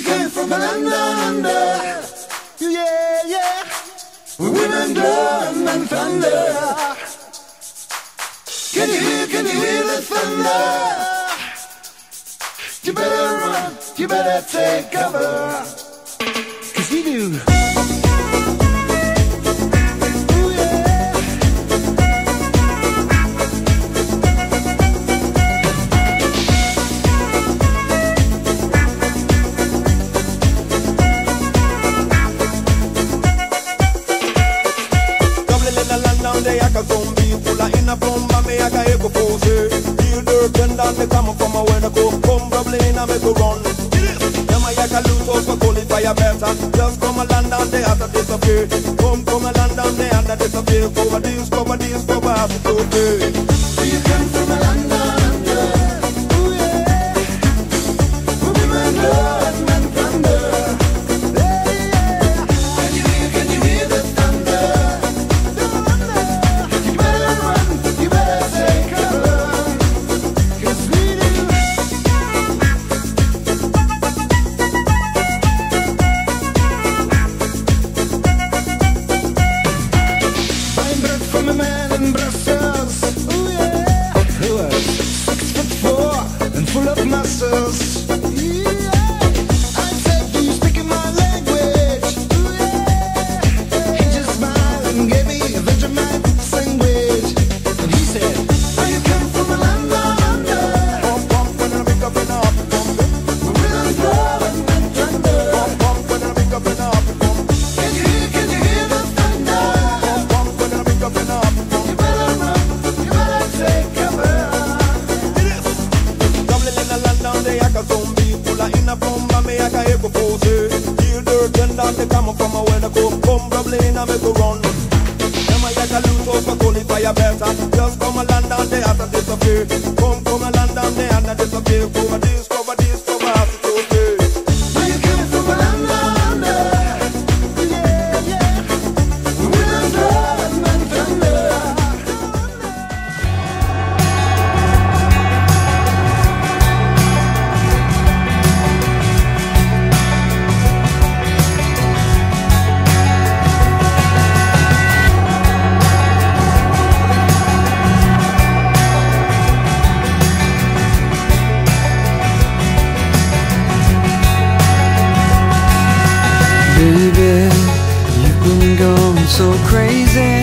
came from a land down under. Yeah, yeah. With women, blood, and thunder. Can you hear the thunder? You better run, you better take cover. 'Cause we do. In a plumber, me I can hear go force. Feel dirt and down, me come from a where the go. Come bubbling in a me go run. Them I can lose out for qualify a better. Just come a land down there after disappear. Come a land down there and disappear. Cover this, have to go there. You come from a land down under. Ooh yeah. Women, blood, and thunder. Can you hear the thunder? You better run, you better take cover. 'Cause we do. Fine breath from a man in Brussels. Ooh yeah. Who was 6'4" and full of muscles. Yeah. I said, do you speak in my language? Ooh yeah. He just smiled and gave me a Vegemite sandwich. And he said, oh, you come from a land down under. Pump when I pick up and up. Rhythm, blood, and thunder. Pump when I pick up and up. Can you hear the thunder? Pump when I pick up and up. You better run, you better take cover. Dublin in a land down there, I can zombie. Pull in a plumber, me I can hear go force. Feel dirt and down, they come from a where the go. Come bubbling in a me go run. Them I can lose out for qualify a better. Just come a land down there after disappear. Come a land down there and disappear. Cover this, have to go there. You came from a land down under. Yeah, yeah. Women, blood, and thunder. Baby, you've been going so crazy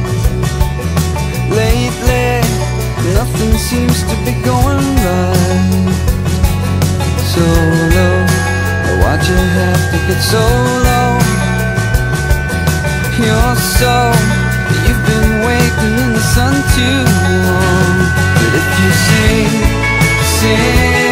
lately. Nothing seems to be going right. So low, why'd you have to get so low? You're so, you've been waiting in the sun too long. But if you sing